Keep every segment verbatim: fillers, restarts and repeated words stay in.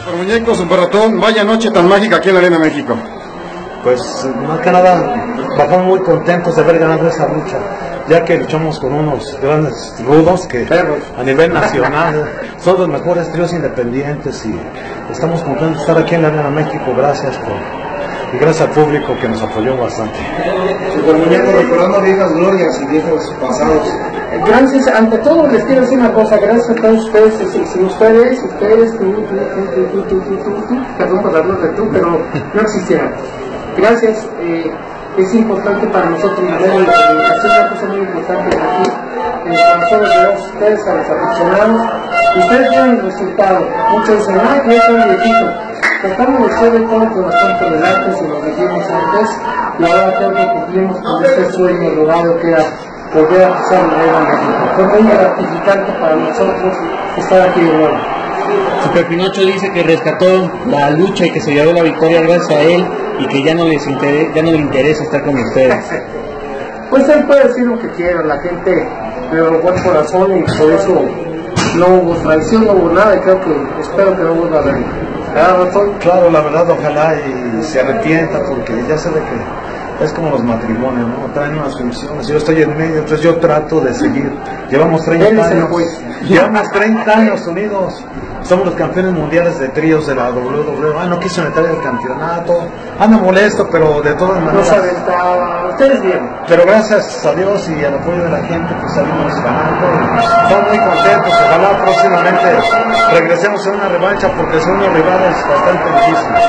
Super Muñecos, Super Ratón, vaya noche tan mágica aquí en la Arena México. Pues más que nada bajamos muy contentos de haber ganado esa lucha, ya que luchamos con unos grandes rudos que a nivel nacional son los mejores tríos independientes y estamos contentos de estar aquí en la Arena México. Gracias por, y gracias al público que nos apoyó bastante. Super Muñecos, recordando viejas glorias y viejos pasados. Gracias, ante todo les quiero decir una cosa, gracias a todos ustedes, si, si ustedes, ustedes, tú, tú, tú, tú, tú, tú, tú, tú, perdón por hablar de tú, pero no existieran. Gracias, eh, es importante para nosotros, la comunicación, una cosa muy importante aquí, en el corazón de todos ustedes, a los aficionados, ustedes tienen el resultado, muchos dicen, ah, que yo soy viejito, tratamos de ser de todo con bastante tolerantes y lo dijimos antes, y ahora creo que cumplimos con este sueño logrado que era poder hacer la Arena México. Fue muy gratificante para nosotros estar aquí de nuevo. Super Pinocho dice que rescató la lucha y que se llevó la victoria gracias a él y que ya no les interesa, ya no le interesa estar con ustedes. Pues él puede decir lo que quiera, la gente le robó el corazón y por eso no hubo traición, no hubo nada y creo que, espero que no vuelva a haber. ¿Verdad, Ratón? Claro, la verdad, ojalá y se arrepienta porque ya sabe que es como los matrimonios, ¿no? Traen unas funciones, yo estoy en medio, entonces yo trato de seguir. Llevamos treinta años, llevamos treinta años unidos, somos los campeones mundiales de tríos de la doble u doble u E, ah, no quiso meter el campeonato, anda molesto, pero de todas maneras... No sabe, está... ustedes bien. Pero gracias a Dios y al apoyo de la gente, pues salimos ganando, estamos muy contentos, ojalá próximamente regresemos a una revancha porque son unos rivales bastante difíciles.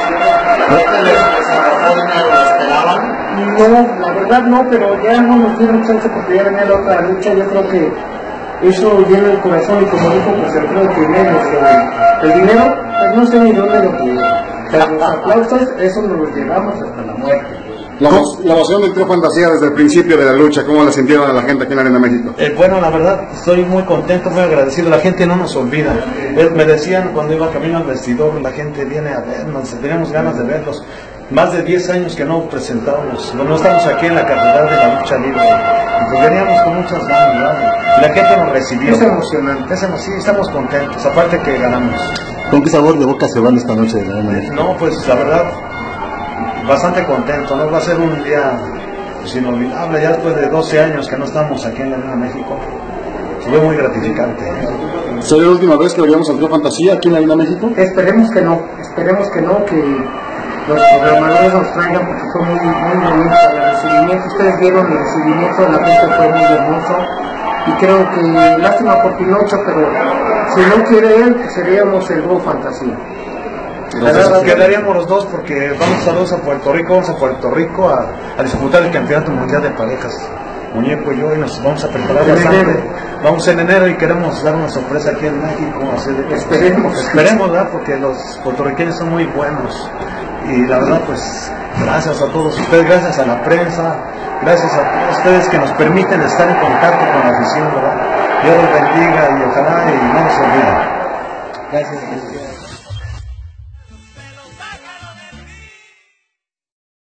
No, la verdad no, pero ya no nos dieron chance porque ya venía la otra lucha, yo creo que eso llena el corazón y como dijo, pues el creo que menos el, el dinero, pues no sé ni dónde lo tuvieron, pero los aplausos, eso nos los llevamos hasta la muerte. La, la emoción del trío Fantasía desde el principio de la lucha, ¿cómo la sintieron a la gente aquí en la Arena México? Eh, bueno, la verdad, estoy muy contento, muy agradecido. La gente no nos olvida. Eh, me decían cuando iba camino al vestidor, la gente viene a vernos, teníamos ganas de verlos. Más de diez años que no presentábamos, no estamos aquí en la catedral de la lucha libre. Pues veníamos con muchas ganas, ¿verdad? La gente nos recibió. Es emocionante. Es emo sí, estamos contentos, aparte que ganamos. ¿Con qué sabor de boca se van esta noche de la Arena México? No, pues la verdad, bastante contento, ¿no? Va a ser un día pues, inolvidable, ya después de doce años que no estamos aquí en la Arena México. Fue muy gratificante. ¿eh? ¿Sería la última vez que veríamos al trío Fantasía aquí en la Arena México? Esperemos que no, esperemos que no, que los programadores nos traigan porque fue muy, muy bonito el recibimiento. Ustedes vieron el recibimiento, la gente fue muy hermoso y creo que lástima por Pinocho, pero si no quiere él, pues seríamos el dúo Fantasía. Entonces, quedaríamos los dos porque vamos saludos a Puerto Rico, vamos a Puerto Rico a, a disputar el campeonato mundial de parejas. Muñeco y yo, y nos vamos a preparar En bastante. enero. Vamos en enero y queremos dar una sorpresa aquí en México. Así de que Esperemos. Esperemos, ¿verdad? Porque los puertorriqueños son muy buenos. Y la verdad, pues, gracias a todos ustedes, gracias a la prensa, gracias a todos ustedes que nos permiten estar en contacto con la afición, ¿verdad? Dios los bendiga y ojalá y no nos olviden. Gracias.